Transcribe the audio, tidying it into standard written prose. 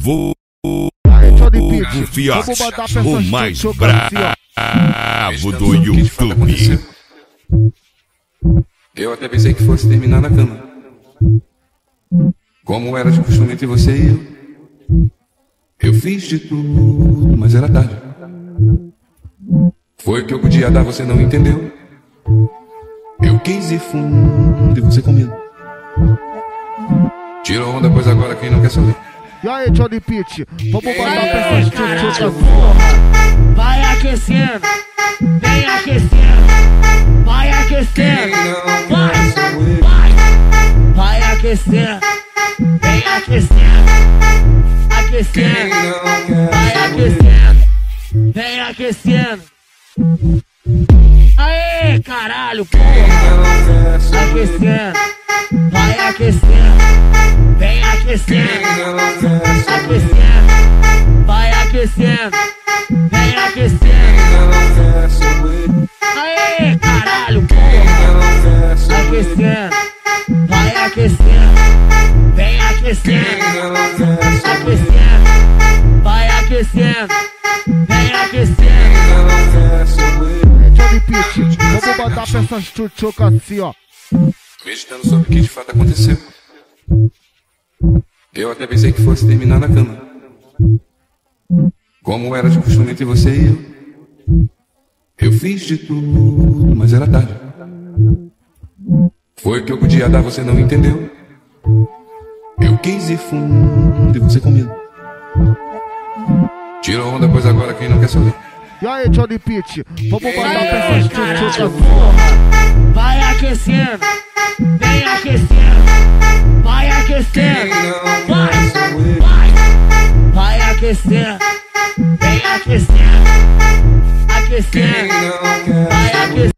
Vou Fiote, o mais bravo do YouTube. Eu até pensei que fosse terminar na cama, como era de costume entre você e eu. Eu fiz de tudo, mas era tarde. Foi o que eu podia dar, você não entendeu. Eu quis ir fundo e você com medo. Tirou onda, pois agora quem não quer saber. E aí, Johnny Pitt, vamos mandar pra essas tchutchucas. Vai aquecendo, vem aquecendo, vai aquecendo, vai aquecendo, vem aquecendo, aquecendo, vai aquecendo, vem aquecendo. Aê, caralho, porra! Aquecendo, vai aquecendo, vem aquecendo, aquecendo, vai aquecendo, vem aquecendo. Aê, caralho, porra! Aquecendo, vai aquecendo, vem aquecendo, aquecendo, vai aquecendo, vem aquecendo. Johnny Pitt, vamos mandar pra essas tchutchucas assim, ó. Meditando sobre o que de fato aconteceu. Eu até pensei que fosse terminar na cama, como era de costume entre você e eu. Eu fiz de tudo, mas era tarde. Foi o que eu podia dar, você não entendeu. Eu quis ir fundo e você com medo. Tirou onda, pois agora quem não quer saber. E aí, Johnny Pitt, vamos mandar pra essas tchutchucas. Vai aquecendo, vem aquecendo, vai aquecendo, vai aquecendo, vem aquecendo, aquecendo, vai aquecendo.